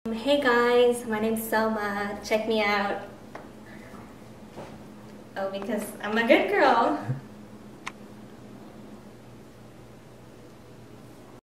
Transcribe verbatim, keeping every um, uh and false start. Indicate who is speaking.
Speaker 1: Hey guys, my name's Selma. Check me out. Oh, because I'm a good girl.